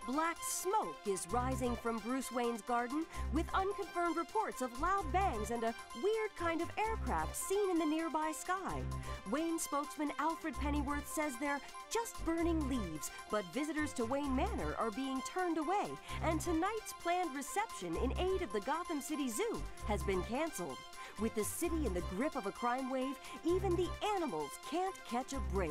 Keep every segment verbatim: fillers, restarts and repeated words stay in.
Black smoke is rising from Bruce Wayne's garden, with unconfirmed reports of loud bangs and a weird kind of aircraft seen in the nearby sky. Wayne spokesman Alfred Pennyworth says they're just burning leaves, but visitors to Wayne Manor are being turned away, and tonight's planned reception in aid of the Gotham City Zoo has been canceled. With the city in the grip of a crime wave, even the animals can't catch a break.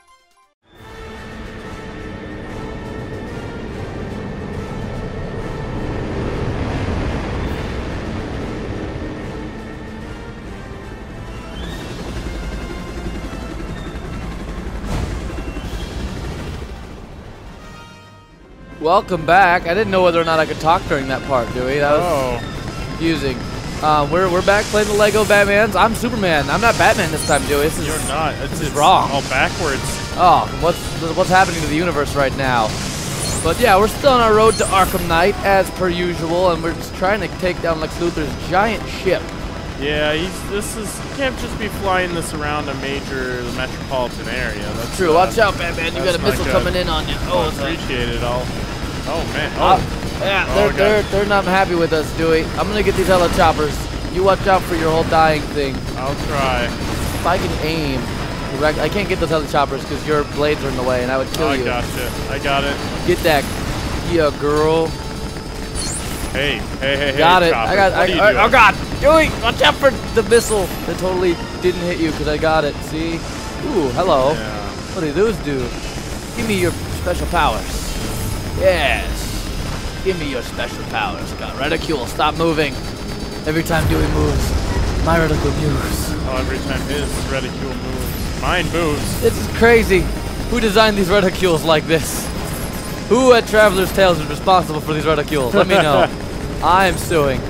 Welcome back. I didn't know whether or not I could talk during that part, Dewey. That was oh. confusing. Uh, we're we're back playing the Lego Batmans. I'm Superman. I'm not Batman this time, Dewey. This is, You're not. It's, this is it's wrong. all backwards. Oh, what's what's happening to the universe right now? But yeah, we're still on our road to Arkham Knight as per usual, and we're just trying to take down Lex Luther's giant ship. Yeah, he's. This is. You can't just be flying this around a major metropolitan area. That's true. Uh, Watch out, Batman. You got a missile good. coming in on you. Oh, Oh, appreciate it all. Oh man. Oh. Uh, yeah, oh, they're God. they're they're not happy with us, Dewey. I'm gonna get these hella choppers. You watch out for your whole dying thing. I'll try. If I can aim, direct, I can't get those hella choppers because your blades are in the way, and I would kill oh, you. I gotcha. I got it. Get that, yeah, girl. Hey, hey, hey, got hey, it. Chopper. I got. What I, are you I, doing? oh God, Dewey, watch out for the missile that totally didn't hit you because I got it. See? Ooh, hello. Yeah. What do those do? Give me your special powers. Yes. Give me your special powers. Got reticule. Stop moving. Every time Dewey moves, my reticule moves. Oh, every time his reticule moves, mine moves. This is crazy. Who designed these reticules like this? Who at Traveler's Tales is responsible for these reticules? Let me know. I am suing.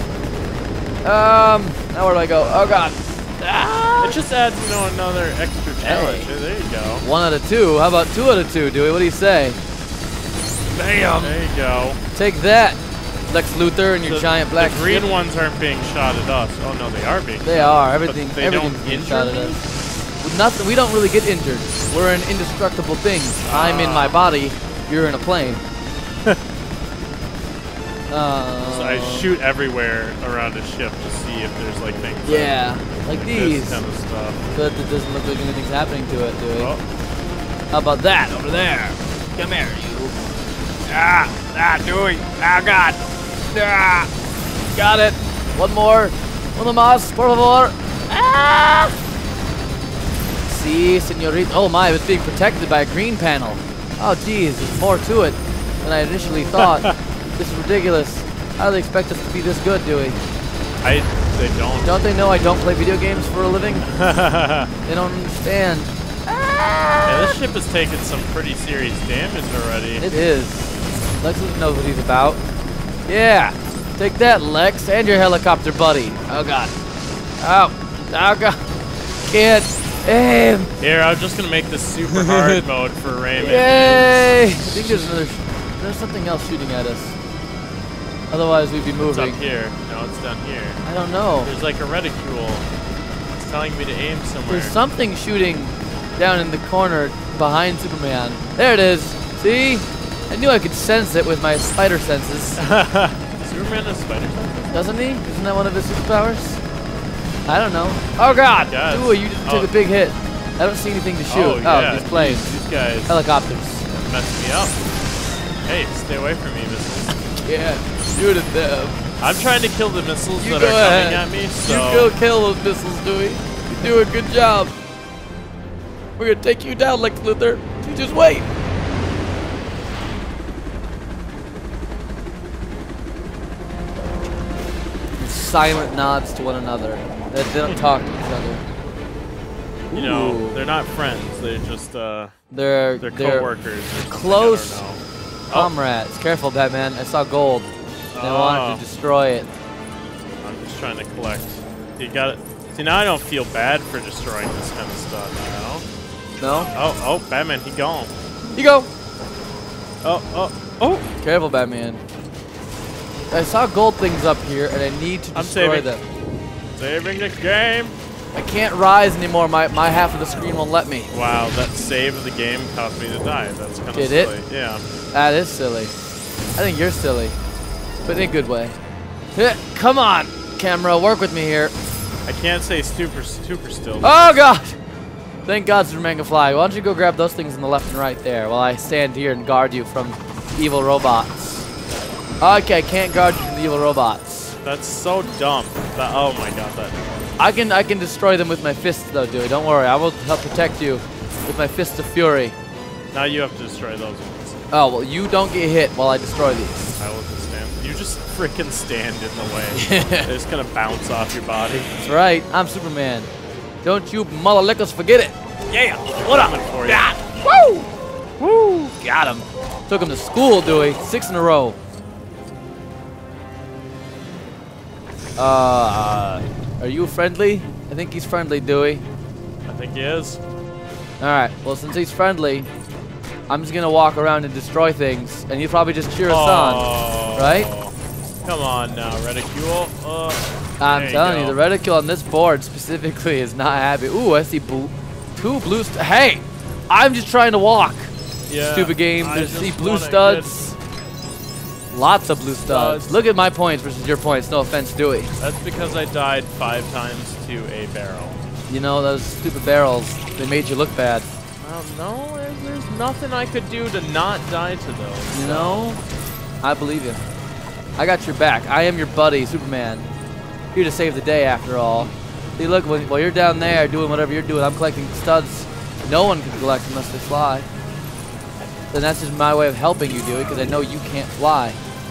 Um, now where do I go? Oh God. Ah! It just adds, you know, another extra challenge. Hey. There you go. One out of two. How about two out of two, Dewey? What do you say? Bam. There you go. Take that, Lex Luthor and your The- giant black The green ship. ones aren't being shot at us. Oh no, they are being. They shot. are. Everything. But they everything's don't being injure shot at me? us. Nothing. We don't really get injured. We're an indestructible thing. I'm in my body. You're in a plane. uh, So I shoot everywhere around a ship to see if there's like things. Yeah, like like these. This kind of stuff. But it doesn't look like anything's happening to it, Dewey. Oh, How about that over there? Come here, you. Ah, ah, Dewey. Ah, God. Ah, got it. One more. Uno más, por favor. Ah! Si, señorita. Oh my, it was being protected by a green panel. Oh, geez, there's more to it than I initially thought. This is ridiculous. How do they expect us to be this good, Dewey? I. They don't. Don't they know I don't play video games for a living? They don't understand. Yeah, this ship has taken some pretty serious damage already. It is. Lex Luthor knows what he's about. Yeah. Take that, Lex, and your helicopter buddy. Oh, God. Oh. Oh, God. Can't aim. Here, I'm just gonna make this super hard mode for Raymond. Yay. I think there's another... There's something else shooting at us. Otherwise, we'd be It's moving. up here. No, it's down here. I don't know. There's like a reticule. It's telling me to aim somewhere. There's something shooting down in the corner behind Superman. There it is. See? I knew I could sense it with my spider senses. Superman has spider senses? Doesn't he? Isn't that one of his superpowers? I don't know. Oh God! Yes. Ooh, you just Oh. took a big hit. I don't see anything to shoot. Oh, yeah. these planes. These guys Helicopters. messed me up. Hey, stay away from me, missiles. Yeah, shoot at them. I'm trying to kill the missiles You that go are ahead. coming at me, so... You go kill those missiles, Dewey. You do a good job. We're gonna take you down, Lex Luthor. You just wait. Silent nods to one another. They they don't talk to each other. You know, Ooh. they're not friends. They're just, uh... They're They're they're co-workers. or something, close I don't know. comrades. Careful, Batman. I saw gold. They Oh. wanted to destroy it. I'm just trying to collect. You got it. See, now I don't feel bad for destroying this kind of stuff, you know? No? Oh, oh, Batman, he gone. You go. Oh, oh, oh! Careful, Batman. I saw gold things up here, and I need to I'm destroy saving. them. Saving the game! I can't rise anymore. My my half of the screen won't let me. Wow, that save of the game caused me to die. That's kind of Did silly. it? Yeah. That is silly. I think you're silly, but in a good way. Come on, camera, work with me here. I can't say super, super still. Oh God! Thank God Superman can fly. Why don't you go grab those things on the left and right there while I stand here and guard you from evil robots. Okay, I can't guard you from the evil robots. That's so dumb. That, oh my God, that. I can I can destroy them with my fists though, Dewey. Don't worry, I will help protect you with my fists of fury. Now you have to destroy those ones. Oh well, you don't get hit while I destroy these. I will just stand. You just freaking stand in the way. They're just gonna bounce off your body. That's right. I'm Superman. Don't you mullickers forget it. Yeah. What up? For yeah. Woo! Woo! Got him. Took him to school, Dewey. Six in a row. Uh, are you friendly? I think he's friendly, Dewey. I think he is. All right. Well, since he's friendly, I'm just gonna walk around and destroy things, and he'll probably just cheer us oh, on, right? Come on now, Reticule. Uh, I'm telling you, you, the reticule on this board specifically is not happy. Ooh, I see blue, two blue. St hey, I'm just trying to walk. Yeah, Stupid game. I There's see blue wanna studs. Lots of blue studs. studs. Look at my points versus your points. No offense, Dewey. That's because I died five times to a barrel. You know, those stupid barrels, they made you look bad. Well, no, there's, there's nothing I could do to not die to those. You know? I believe you. I got your back. I am your buddy, Superman. Here to save the day, after all. See, look, when, while you're down there doing whatever you're doing, I'm collecting studs no one can collect unless they fly. Then that's just my way of helping you do it, because I know you can't fly.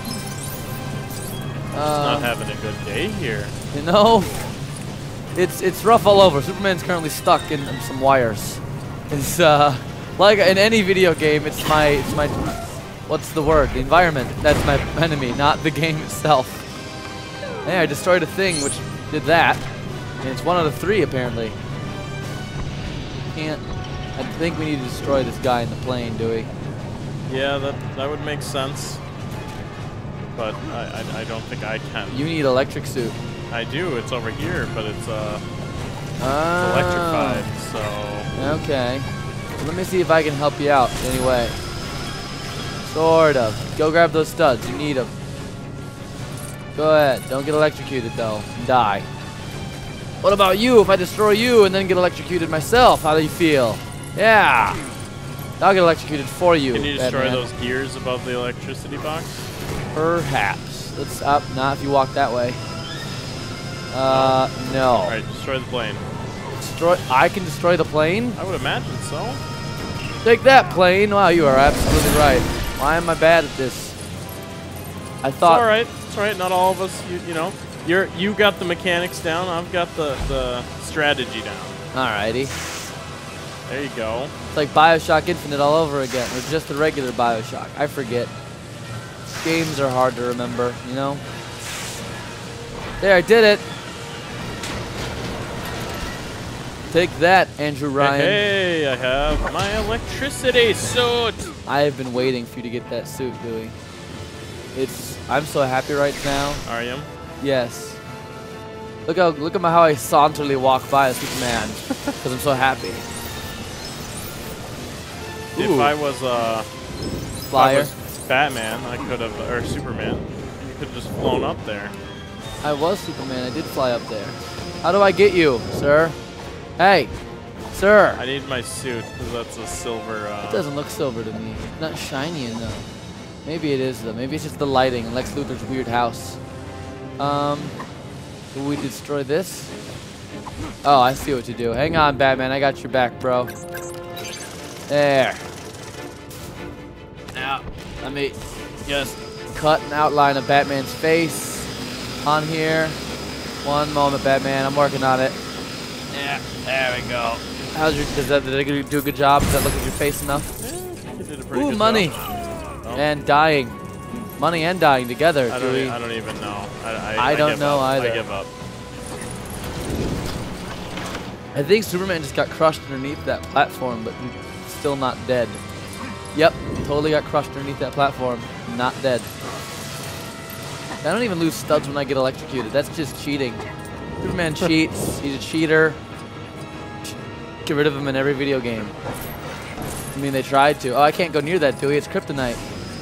Um, not having a good day here. You know? It's it's rough all over. Superman's currently stuck in, in some wires. It's uh like in any video game, it's my it's my what's the word? The environment. That's my enemy, not the game itself. Yeah, I destroyed a thing which did that. And it's one out of three apparently. Can't I think we need to destroy this guy in the plane, Dewey. Yeah, that that would make sense. But I, I I don't think I can. You need electric suit. I do. It's over here, but it's uh oh. it's electrified. So okay. Well, let me see if I can help you out anyway. Sort of. Go grab those studs. You need them. Go ahead. Don't get electrocuted though. And die. What about you? If I destroy you and then get electrocuted myself, how do you feel? Yeah. I'll get electrocuted for you. Can you destroy Batman. those gears above the electricity box? Perhaps. Let's up. Not if you walk that way. Uh, no. All right, destroy the plane. Destroy. I can destroy the plane? I would imagine so. Take that, plane. Wow, you are absolutely right. Why am I bad at this? I thought. It's all right. It's all right. Not all of us. You, you know, you're you got the mechanics down. I've got the the strategy down. Alrighty. There you go. It's like Bioshock Infinite all over again, or just the regular Bioshock. I forget. Games are hard to remember, you know. There, I did it. Take that, Andrew Ryan. Hey, hey, I have my electricity suit. I have been waiting for you to get that suit, Dewey. It's. I'm so happy right now. Are you? Yes. Look how look at my, how I saunterly walk by as Superman, because I'm so happy. If Ooh. I was uh, Flyer. if I was Batman, I could have, or Superman, you could have just flown up there. I was Superman. I did fly up there. How do I get you, sir? Hey, sir. I need my suit because that's a silver. Uh, It doesn't look silver to me. It's not shiny enough. Maybe it is though. Maybe it's just the lighting in Lex Luthor's weird house. Um, will we destroy this? Oh, I see what you do. Hang on, Batman. I got your back, bro. There. Now, let me just cut an outline of Batman's face on here. One moment, Batman. I'm working on it. Yeah, there we go. How's your? Does that? Did I do a good job? Does that look at your face enough? yeah, you did a pretty Ooh, good money. job. Oh. And dying. Money and dying together. I don't, e I don't even know. I, I, I don't give know up. either. I give up. I think Superman just got crushed underneath that platform, but he's still not dead. Yep, totally got crushed underneath that platform. Not dead. I don't even lose studs when I get electrocuted. That's just cheating. Superman cheats. He's a cheater. Get rid of him in every video game. I mean, they tried to. Oh, I can't go near that, Dewey. It's kryptonite.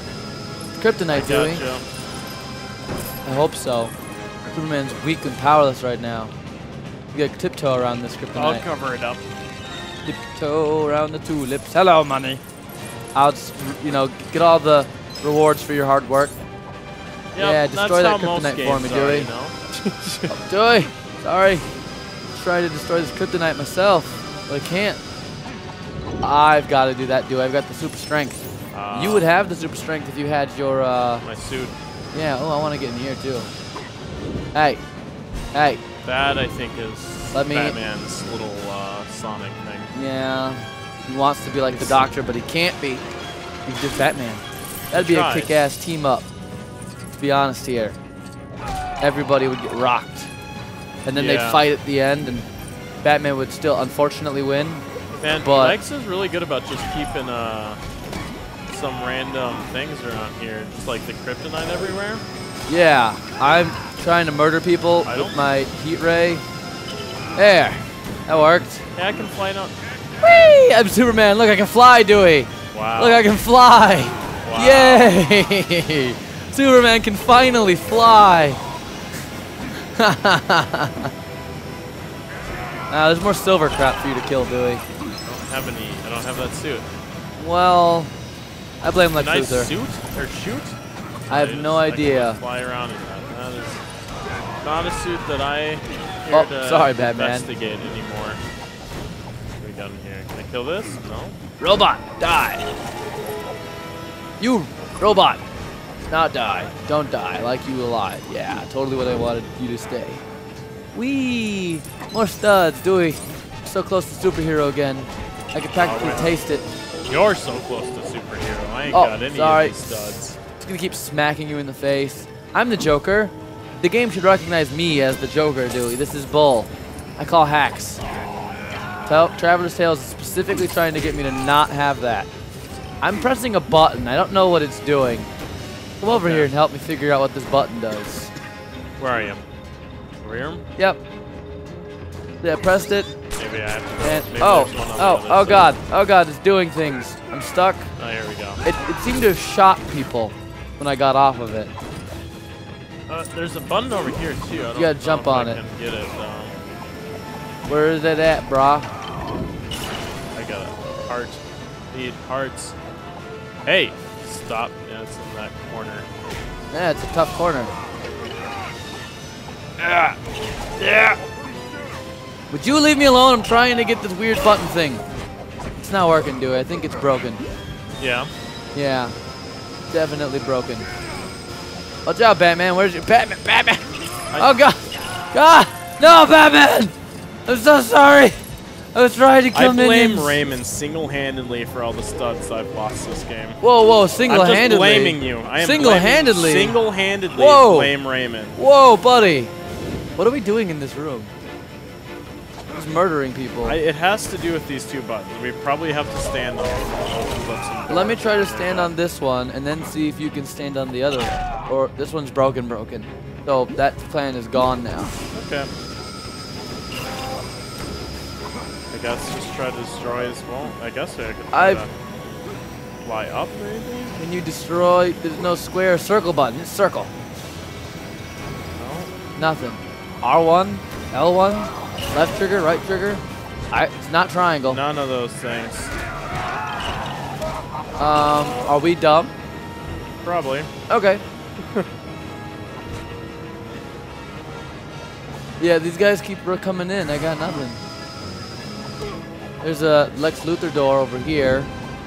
kryptonite, Dewey. Gotcha. I hope so. Superman's weak and powerless right now. You gotta tiptoe around this kryptonite. I'll cover it up. Tiptoe around the tulips. Hello, money. I'll just, you know, get all the rewards for your hard work. Yep, yeah, destroy that that's how kryptonite most for me, games are, Dewey. you know? Oh, Dewey, sorry. Try to destroy this kryptonite myself, but I can't. I've got to do that, Dewey. I've got the super strength. Uh, you would have the super strength if you had your. Uh, my suit. Yeah. Oh, I want to get in the air too. Hey, hey. That I think is Let me- Batman's little uh, Sonic thing. Yeah. He wants to be like the Doctor, but he can't be. He's just Batman. That'd be tries. a kick-ass team up. To be honest here, everybody would get rocked, and then Yeah. they'd fight at the end, and Batman would still unfortunately win. And But- Lex is really good about just keeping uh, some random things around here, just like the kryptonite everywhere. Yeah, I'm trying to murder people I with don't- my heat ray. There, that worked. Yeah, I can fly down. Whee! I'm Superman. Look, I can fly, Dewey. Wow. Look, I can fly. Wow. Yay! Superman can finally fly. Now, there's more silver crap for you to kill, Dewey. I don't have any. I don't have that suit. Well, I blame Lex Can I Luther. suit or shoot? I have just- no I can idea. fly around in that. That is not a suit that I here Oh, to sorry, Batman. investigate anymore. What do we got in here? Can I kill this? No. Robot, die. You, robot, not die. Don't die, like you alive. Yeah, totally what I wanted you to stay. Whee! More studs, Dewey. So close to superhero again. I can practically Oh, wait. taste it. You're so close to superhero. I ain't Oh, got any sorry. of these studs. Just gonna keep smacking you in the face. I'm the Joker. The game should recognize me as the Joker, Dewey. This is bull. I call hacks. Tell Traveler's Tales is specifically trying to get me to not have that. I'm pressing a button. I don't know what it's doing. Come over Okay. here and help me figure out what this button does. Where are you? Over here? Yep. Yeah, I pressed it. Maybe I have to. And maybe oh, there's one on the oh, other oh side. god, oh god, it's doing things. I'm stuck. Oh, here we go. It, it seemed to have shot people when I got off of it. Uh, there's a button over here too. I don't gotta know jump if I on it. can get it. Um, Where is it at, brah? I got a heart. Need hearts. Hey, stop. Yeah, it's in that corner. Yeah, it's a tough corner. Yeah. Yeah. Would you leave me alone? I'm trying to get this weird button thing. It's not working, Dewey. I think it's broken. Yeah. Yeah, definitely broken. Watch out, Batman. Where's your Batman? Batman! Oh god! God! No, Batman! I'm so sorry. I was trying to I kill blame minions. Raymond single-handedly for all the studs I've lost this game. Whoa, whoa! I'm Single-handedly. just blaming you. I am Single-handedly? blaming- Single-handedly Whoa. blame Raymond. Whoa, buddy! What are we doing in this room? Just murdering people. I, it has to do with these two buttons. We probably have to stand on them. Let me try to stand on this one and then see if you can stand on the other one. Or this one's broken, broken. So that plan is gone now. Okay. I guess just try to destroy as well. I guess I could try I've- to fly up, maybe? When you destroy, there's no square or circle button. It's circle. No? Nothing. R one, L one, left trigger, right trigger. I, it's not triangle. None of those things. Um, are we dumb? Probably. Okay. Yeah, these guys keep r- coming in. I got nothing. There's a Lex Luther door over here.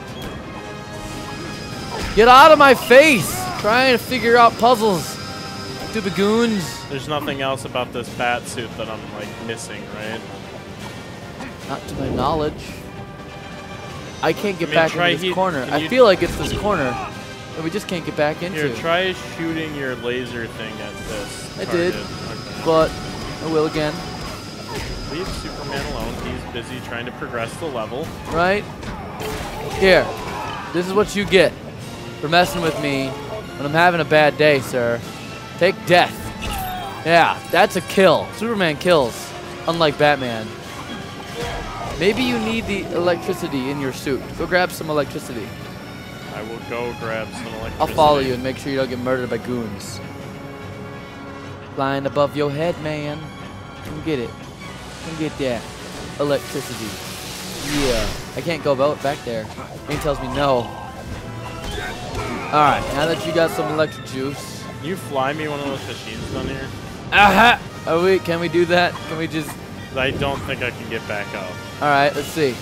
Get out of my face! Trying to figure out puzzles. Stupid goons. There's nothing else about this bat suit that I'm like missing, right? Not to my knowledge. I can't get I mean, back try into this heat- corner. can I you- feel like it's this corner that we just can't get back into. Here, try shooting your laser thing at this. I target. did. Okay. But I will again. Leave Superman alone. He's busy trying to progress the level. Right? Here. This is what you get for messing with me when I'm having a bad day, sir. Take death. Yeah, that's a kill. Superman kills, unlike Batman. Maybe you need the electricity in your suit. Go grab some electricity. I will go grab some electricity. I'll follow you and make sure you don't get murdered by goons. Flying above your head, man. Come get it. Come get that electricity. Yeah. I can't go back there. Game tells me no. Alright, now that you got some electric juice. Can you fly me one of those machines down here? Aha! Are we, can we do that? Can we just... I don't think I can get back up. Alright, let's see.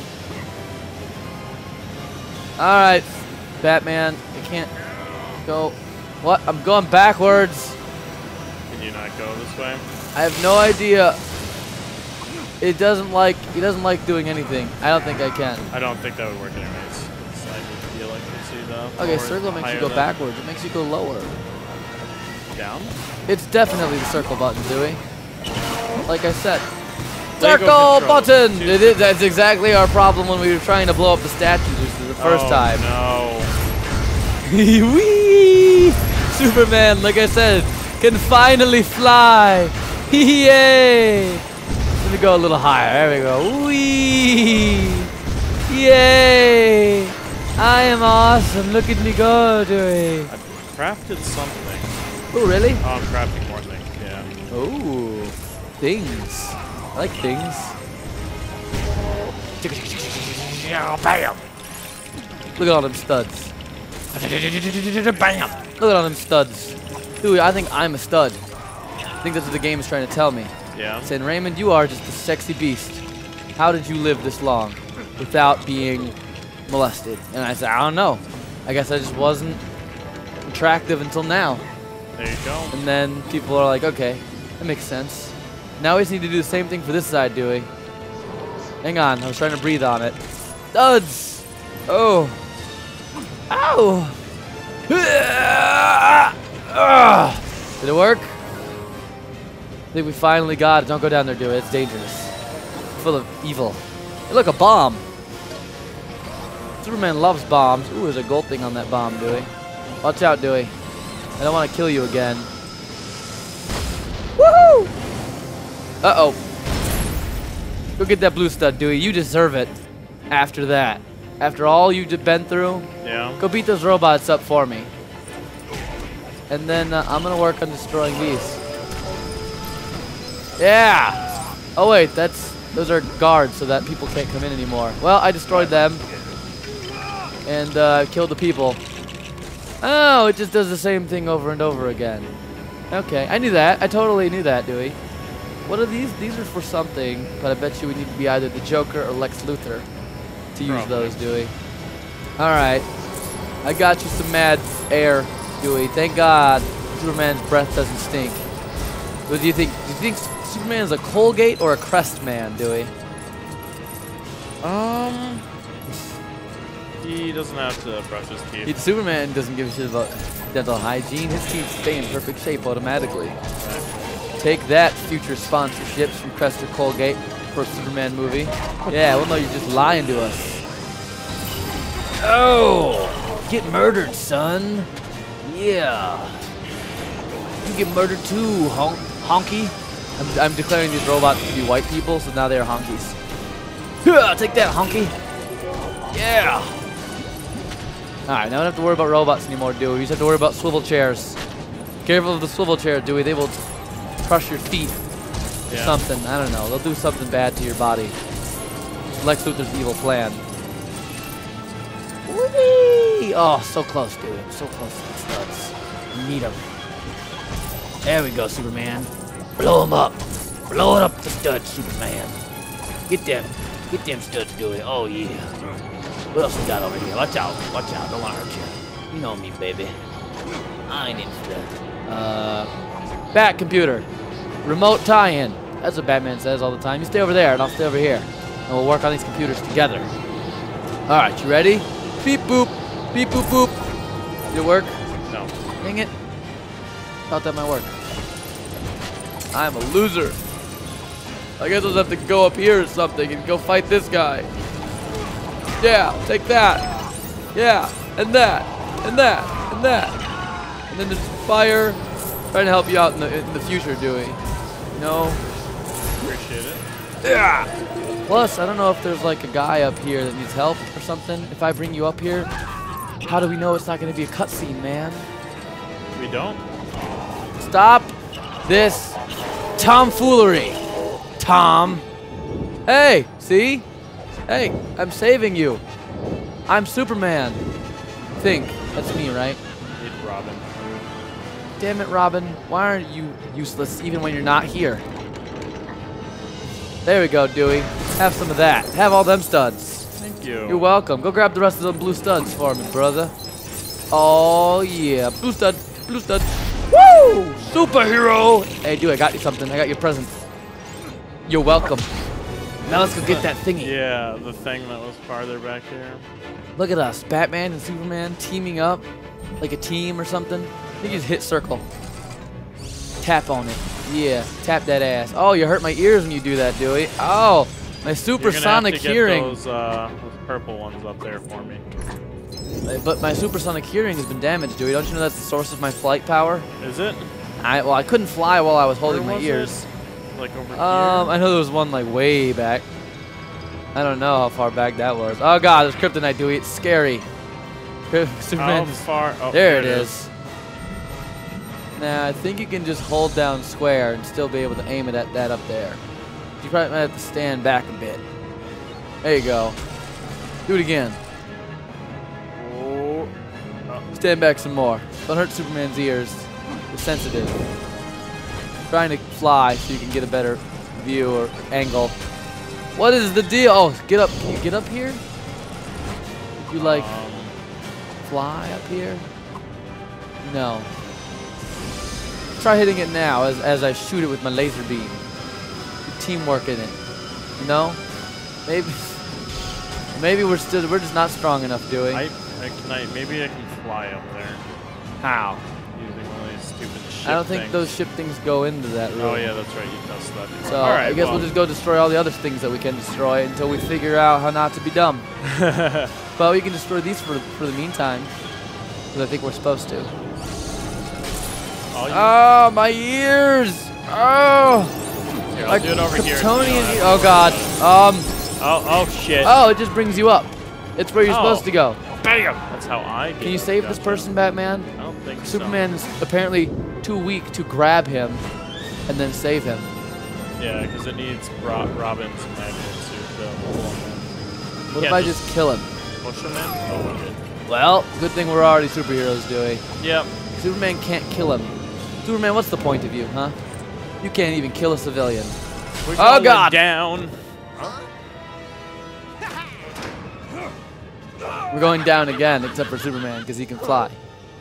Alright, Batman. I can't go... What? I'm going backwards. Can you not go this way? I have no idea. It doesn't like... He doesn't like doing anything. I don't think I can. I don't think that would work anyways. It's like the electricity though. Okay, circle makes you go backwards. It makes you go lower. Down? It's definitely the circle button, Dewey. Like I said. Lego Circle control. button! It is, that's exactly our problem when we were trying to blow up the statues the first oh, time. no. Whee! Superman, like I said, can finally fly. Yay! Let me go a little higher. There we go. Whee! Yay! I am awesome. Look at me go, Dewey. I've crafted something. Oh, really? Oh, I'm crafting more things, yeah. Oh, things. I like things. Bam! Look at all them studs. Bam! Look at all them studs. Dude, I think I'm a stud. I think that's what the game is trying to tell me. Yeah. Saying, Raymond, you are just a sexy beast. How did you live this long without being molested? And I said, I don't know. I guess I just wasn't attractive until now. There you go. And then people are like, okay, that makes sense. Now we just need to do the same thing for this side, Dewey. Hang on, I was trying to breathe on it. Studs! Oh. Ow! Did it work? I think we finally got it. Don't go down there, Dewey. It's dangerous. Full of evil. Hey, look, a bomb. Superman loves bombs. Ooh, there's a gold thing on that bomb, Dewey. Watch out, Dewey. I don't want to kill you again. Woohoo! Uh-oh. Go get that blue stud, Dewey. You deserve it after that. After all you've been through, yeah. Go beat those robots up for me. And then uh, I'm going to work on destroying these. Yeah! Oh, wait. That's those are guards so that people can't come in anymore. Well, I destroyed them. And uh, killed the people. Oh, it just does the same thing over and over again. Okay, I knew that. I totally knew that, Dewey. What are these? These are for something, but I bet you we need to be either the Joker or Lex Luther to use Probably. those, Dewey. All right, I got you some mad air, Dewey. Thank God Superman's breath doesn't stink. What do you think? Do you think Superman's a Colgate or a Crest man, Dewey? Um, he doesn't have to brush his teeth. He, Superman doesn't give a shit about dental hygiene. His teeth stay in perfect shape automatically. Take that, future sponsorships from Crest or Colgate for a Superman movie. Yeah, well, no, you're just lying to us. Oh, get murdered, son. Yeah. You get murdered too, honk honky. I'm, I'm declaring these robots to be white people, so now they're honkies. Yeah, take that, honky. Yeah. All right, now we don't have to worry about robots anymore, Dewey. We just have to worry about swivel chairs. Careful of the swivel chair, Dewey. They will crush your feet or Yeah. something. I don't know. They'll do something bad to your body. Lex Luthor's evil plan. Whee! Oh, so close, Dewey. I'm so close to the studs. Need them. There we go, Superman. Blow them up. Blow it up the studs, Superman. Get them. Get them studs, Dewey. Oh, yeah. What else we got over here? Watch out. Watch out. Don't want to hurt you. You know me, baby. I ain't into that. Uh, Bat computer. Remote tie-in. That's what Batman says all the time. You stay over there, and I'll stay over here. And we'll work on these computers together. All right, you ready? Beep, boop. Beep, boop, boop. Did it work? No. Dang it. Thought that might work. I'm a loser. I guess I'll have to go up here or something and go fight this guy. Yeah, take that. Yeah, and that, and that, and that. And then there's fire. Trying to help you out in the, in the future, Dewey. You know? Appreciate it. Yeah. Plus, I don't know if there's like a guy up here that needs help or something. If I bring you up here, How do we know it's not going to be a cutscene, man? We don't? Stop this tomfoolery, Tom. Hey, see? Hey, I'm saving you. I'm Superman. Think. That's me, right? Need Robin. Damn it, Robin. Why aren't you useless even when you're not here? There we go, Dewey. Have some of that. Have all them studs. Thank you. You're welcome. Go grab the rest of the blue studs for me, brother. Oh, yeah. Blue stud. Blue stud. Woo! Superhero! Hey, Dewey, I got you something. I got you a present. You're welcome. Now let's go get that thingy. Yeah, the thing that was farther back here. Look at us. Batman and Superman teaming up like a team or something. You just hit circle. Tap on it. Yeah, tap that ass. Oh, you hurt my ears when you do that, Dewey. Oh, my supersonic You're gonna hearing. have to get those, uh, those purple ones up there for me. But my supersonic hearing has been damaged, Dewey. Don't you know that's the source of my flight power? Is it? I well, I couldn't fly while I was holding Where my was ears. it? Like over Um, here? I know there was one like way back. I don't know how far back that was. Oh God, there's kryptonite, Dewey. It's scary. Superman. How far? Oh, There it is. Now, I think you can just hold down square and still be able to aim it at that up there. You probably might have to stand back a bit. There you go. Do it again. Oh. Oh. Stand back some more. Don't hurt Superman's ears. They're sensitive. Trying to fly so you can get a better view or angle. What is the deal? Oh, get up. Can you get up here? If you like Um, fly up here? No. Try hitting it now as, as I shoot it with my laser beam. Good teamwork in it. You know? Maybe maybe we're still we're just not strong enough, Dewey. I, I can I maybe I can fly up there How? using one of these stupid ship I don't think things. those ship things go into that room. Oh yeah, that's right. You tested that before. So All right, I guess well. we'll just go destroy all the other things that we can destroy until we figure out how not to be dumb. But we can destroy these for for the meantime, because I think we're supposed to. All you- Oh, my ears! Oh, Here, my I'll do it over here. Kryptonian You ear- know, Oh God. Um. Oh, oh shit. Oh, it just brings you up. It's where you're Oh. supposed to go. Bam! That's how I get Can you it. save this Gotcha. person, Batman? I don't think Superman is apparently too weak to grab him and then save him. so. Yeah, because it needs Ro Robin's magic suit to hold on him. What Yeah, if I just- just kill him? Push him in? Oh, okay. Well, good thing we're already superheroes, Dewey. Yep. Superman can't kill him. Superman, what's the point of you, huh? You can't even kill a civilian. We're Oh, going God. down. We're going down again, except for Superman, because he can fly.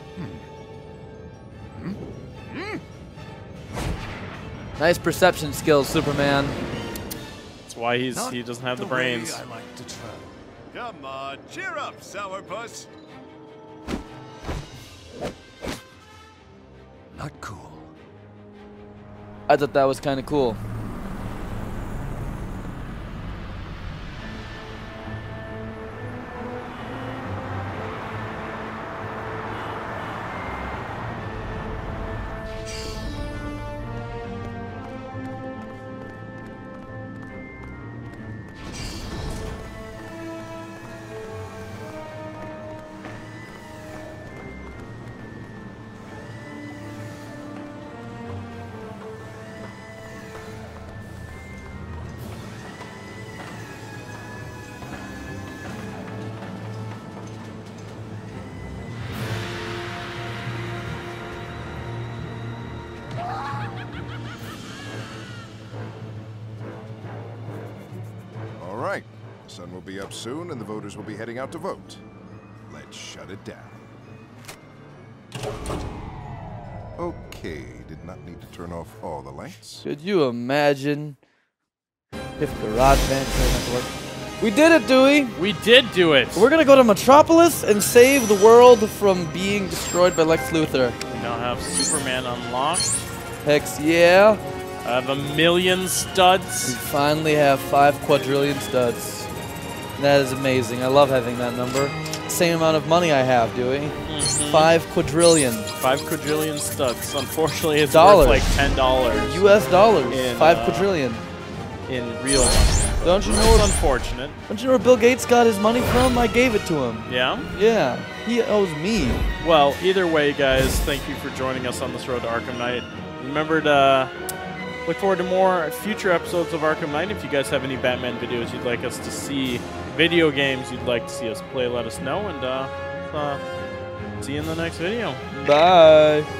Nice perception skills, Superman. That's why he's he doesn't have the brains. I like to travel. Come on, cheer up, sourpuss. Not cool. I thought that was kind of cool. All right. The sun will be up soon, and the voters will be heading out to vote. Let's shut it down. Okay, did not need to turn off all the lights. Could you imagine if garage band turned out to work? We did it, Dewey! We did do it. We're gonna go to Metropolis and save the world from being destroyed by Lex Luthor. We now have Superman unlocked. Hex yeah. I have a million We studs. finally have five quadrillion studs. That is amazing. I love having that number. Same amount of money I have, Dewey. Mhm. Five quadrillion. Five quadrillion studs. Unfortunately, it's Dollars. worth like ten dollars U S dollars. In, Five uh, quadrillion. in real money. Don't you know It's where, unfortunate. don't you know where Bill Gates got his money from? I gave it to him. Yeah? Yeah, he owes me. Well, either way, guys, thank you for joining us on this road to Arkham Knight. Remember to uh, look forward to more future episodes of Arkham Knight. If you guys have any Batman videos you'd like us to see, video games you'd like to see us play, let us know. And uh, uh, see you in the next video. Bye.